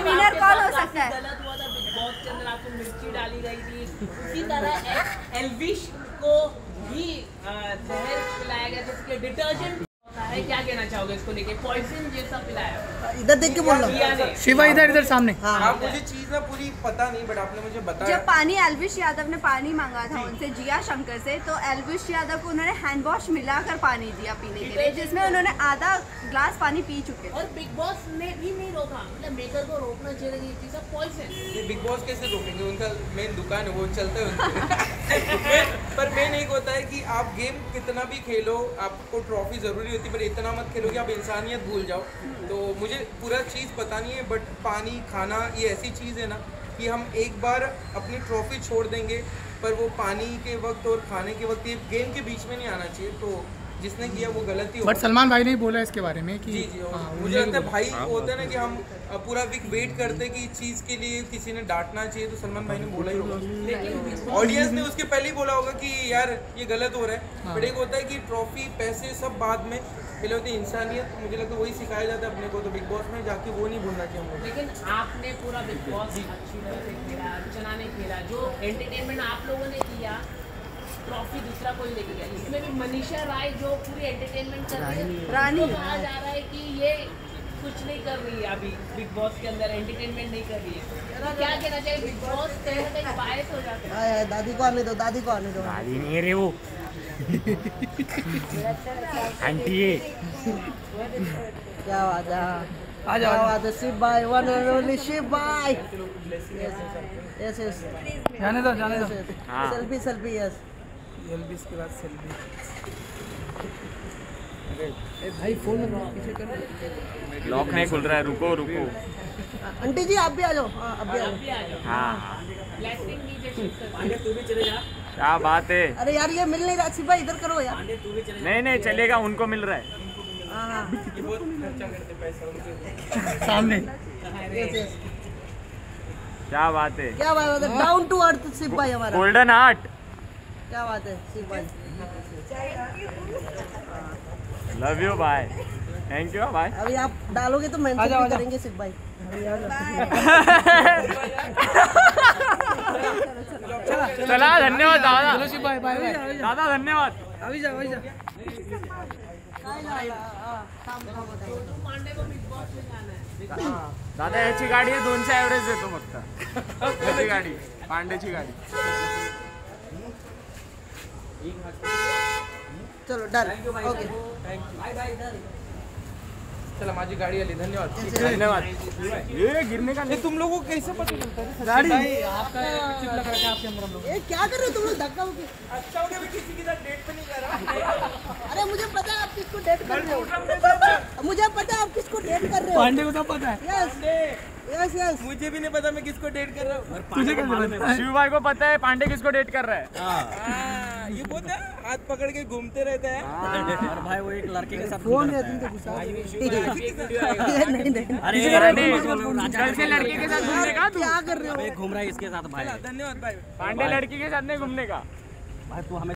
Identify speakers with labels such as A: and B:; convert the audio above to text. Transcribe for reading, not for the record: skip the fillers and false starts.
A: Winner कौन हो सकता है?
B: गलत हुआ था बिग बॉस के अंदर, आपको मिर्ची डाली गई थी, उसी तरह एल्विश को भी जहर पिलाया गया था, इसके डिटर्जेंट है। क्या कहना चाहोगे इसको लेके? पॉइजन जैसा पिलाया।
C: इधर देख के बोल रहा
D: शिवा, इधर सामने।
E: हाँ, मुझे चीज ना पूरी पता नहीं, बट आपने मुझे बताया।
A: जब पानी एल्विश यादव ने पानी मांगा था उनसे, जिया शंकर से, तो एल्विश यादव को उन्होंने हैंड वॉश मिलाकर पानी दिया पीने के लिए, जिसमें उन्होंने आधा ग्लास पानी पी चुके थे।
B: और बिग बॉस ने भी नहीं रोका, मतलब मेकर को रोकना चाहिए ये चीज़ पॉइजन।
E: बिग बॉस कैसे रोकेंगे? उनका मेन दुकान है, वो चलता है पर मेन एक होता है कि आप गेम कितना भी खेलो, आपको ट्रॉफी जरूरी होती है, पर इतना मत खेलो कि आप इंसानियत भूल जाओ। तो मुझे पूरा चीज़ पता नहीं है, बट पानी खाना ये ऐसी चीज़ है ना कि हम एक बार अपनी ट्रॉफी छोड़ देंगे, पर वो पानी के वक्त और खाने के वक्त ये गेम के बीच में नहीं आना चाहिए। तो जिसने किया वो गलती हो।
D: बट सलमान भाई ने बोला इसके बारे में कि
E: जी जी, मुझे लगता है भाई होता है ना कि हम पूरा वीक वेट करते कि इस चीज़ के लिए किसी ने डांटना चाहिए, तो सलमान भाई ने बोला ही होगा, लेकिन ऑडियंस ने उसके पहले ही बोला होगा कि यार ये गलत हो रहा है। बट एक होता है कि ट्रॉफी पैसे सब बाद में, पहले होती है इंसानियत। मुझे लगता है वही सिखाया जाता है अपने को, तो बिग बॉस में जाके वो नहीं भूलना चाहिए हमको।
B: लेकिन आपने पूरा बिग बॉस अच्छी तरह से खेला, अर्चना ने खेला, जो एंटरटेनमेंट आप लोगों ने किया, ट्रॉफी दूसरा कोई लेके गया। इसमें भी मनीषा राय जो पूरी एंटरटेनमेंट कर रही है, रानी कहा जा रहा है कि ये कुछ नहीं कर रही है अभी बिग बॉस के अंदर, एंटरटेनमेंट नहीं कर रही है। क्या कहना चाहिए? बिग बॉस कहीं ना कहीं बायस हो जाता है।
C: दादी को आने दो, दादी को आने दो।
D: दादी नहीं है रे वो, आंटी है।
C: क्या बात है, आ जाओ, क्या बात है शिव भाई, वन एंड ओनली शिव भाई। यस यस,
D: जाने दो जाने दो।
C: Selfie selfie, yes.
D: एल्विश के बाद सेल्फी। भाई फोन पीछे कर,
F: लॉक नहीं खुल रहा है, रुको रुको।
C: आंटी जी आप भी आ जाओ, आप भी आ जाओ।
F: हाँ,
B: ब्लेसिंग नीचे तू भी चले जा।
F: क्या बात है?
C: अरे यार ये मिल नहीं रहा, शिव भाई इधर करो यार।
F: नहीं नहीं चलेगा, उनको मिल रहा है।
D: सामने।
C: यस यस,
F: क्या बात है?
C: क्या बात है, डाउन टू अर्थ शिव भाई हमारा।
F: गोल्डन हार्ट,
C: क्या बात है शिव भाई।
F: लव यू भाई, थैंक यू भाई।
C: अभी आप डालोगे तो मेंशन भी करेंगे शिव भाई।
F: चला, धन्यवाद दादा।
D: चलो शिव भाई, बाय बाय
F: दादा, धन्यवाद।
D: अभी जा अभी जा।
F: दादा याची गाडी आहे, 200 ॲव्हरेज देतो फक्त। याची गाडी, पांडेची गाडी।
C: चलो डन, ओके।
E: चला, माझी गाड़ी आली, धन्यवाद।
F: धन्यवाद। ये गिरने का नहीं।
E: तुम लोगों को कैसे पता चलता है?
D: गाड़ी आपका चिप लगा रखा है आपके अंदर हम लोग।
C: ये क्या कर रहे हो तुम लोग, धक्का मुक्की?
E: अच्छा हो गया, मैं किसी के साथ डेट पे नहीं कर रहा।
C: अरे मुझे पता है आप किसको डेट कर रहे हो, मुझे पता है आप किसको डेट कर रहे हो।
D: पांडे को सब पता है।
C: यस यस यस,
E: मुझे भी नहीं पता मैं किसको डेट कर रहा हूँ।
D: तुझे कैसे पता है?
F: शिव भाई को पता है पांडे किसको डेट कर रहा है।
E: ये बोलते हैं हाथ पकड़ के घूमते रहते हैं।
F: और भाई वो एक लड़के के साथ
C: फोन है तुम तो गुस्सा। नहीं नहीं,
F: अरे कल से लड़के के साथ घूमने का तू
C: क्या कर रहे हो?
F: घूम रहा है इसके साथ भाई।
E: धन्यवाद भाई।
F: पांडे लड़की के साथ नहीं घूमने का
G: भाई तू हमें